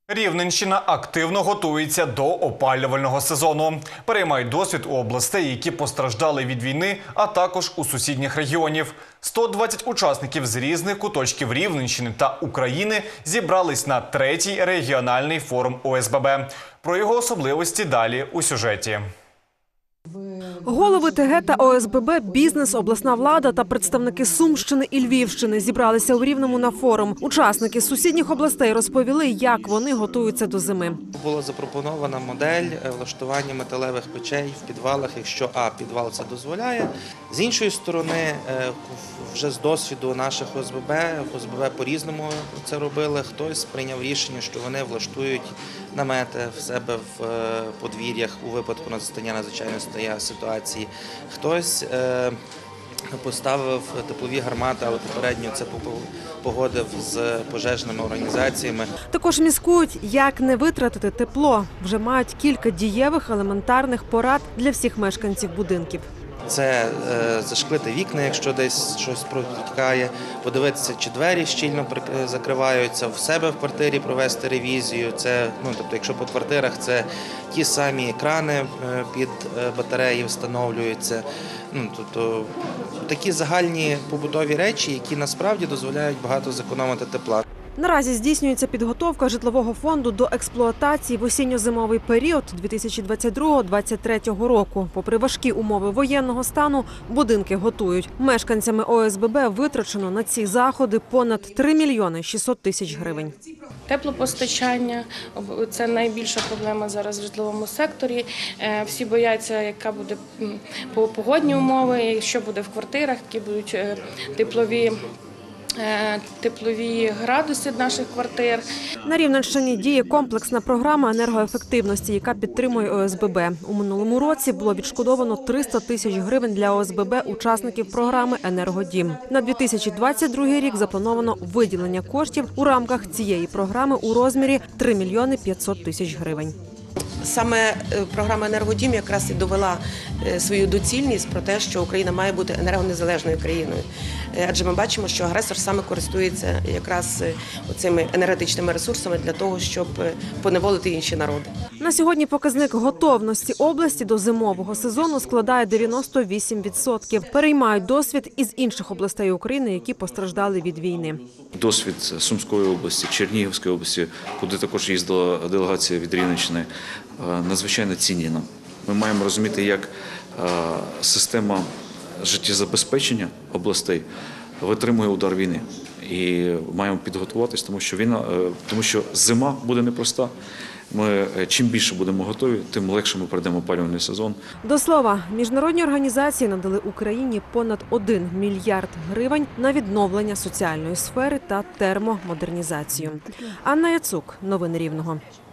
Рівненщина активно готується до опалювального сезону. Переймають досвід у областей, які постраждали від війни, а також у сусідніх регіонів. 120 учасників з різних куточків Рівненщини та України зібрались на 3-й регіональний форум ОСББ. Про його особливості далі у сюжеті. Голови ТГ та ОСББ, бізнес, обласна влада та представники Сумщини і Львівщини зібралися у Рівному на форум. Учасники з сусідніх областей розповіли, як вони готуються до зими. Була запропонована модель влаштування металевих печей в підвалах, якщо підвал це дозволяє. З іншої сторони, вже з досвіду наших ОСББ по-різному це робили. Хтось прийняв рішення, що вони влаштують намети в себе в подвір'ях у випадку настання надзвичайної ситуації. Хтось поставив теплові гармати, але попередньо це погодив з пожежними організаціями. Також міскують, як не витратити тепло. Вже мають кілька дієвих елементарних порад для всіх мешканців будинків. Це зашклити вікна, якщо десь щось протікає, подивитися, чи двері щільно закриваються, в себе в квартирі провести ревізію. Це, тобто, якщо по квартирах, це ті самі екрани під батареї встановлюються. Тобто, такі загальні побутові речі, які насправді дозволяють багато зекономити тепла. Наразі здійснюється підготовка житлового фонду до експлуатації в осінньо-зимовий період 2022-2023 року. Попри важкі умови воєнного стану, будинки готують. Мешканцями ОСББ витрачено на ці заходи понад 3 мільйони 600 тисяч гривень. Теплопостачання – це найбільша проблема зараз в житловому секторі. Всі бояться, яка буде погодні умови, що буде в квартирах, які будуть теплові градуси наших квартир. На Рівненщині діє комплексна програма енергоефективності, яка підтримує ОСББ. У минулому році було відшкодовано 300 тисяч гривень для ОСББ учасників програми «Енергодім». На 2022 рік заплановано виділення коштів у рамках цієї програми у розмірі 3 мільйони 500 тисяч гривень. Саме програма «Енергодім» якраз і довела свою доцільність про те, що Україна має бути енергонезалежною країною. Адже ми бачимо, що агресор саме користується якраз цими енергетичними ресурсами для того, щоб поневолити інші народи. На сьогодні показник готовності області до зимового сезону складає 98%. Переймають досвід із інших областей України, які постраждали від війни. Досвід Сумської області, Чернігівської області, куди також їздила делегація від Рівненщини, надзвичайно цінні нам. Ми маємо розуміти, як система життєзабезпечення областей витримує удар війни. І маємо підготуватись, тому що зима буде непроста. Чим більше будемо готові, тим легше ми пройдемо опалювальний сезон. До слова, міжнародні організації надали Україні понад 1 мільярд гривень на відновлення соціальної сфери та термомодернізацію. Анна Яцук, новини Рівного.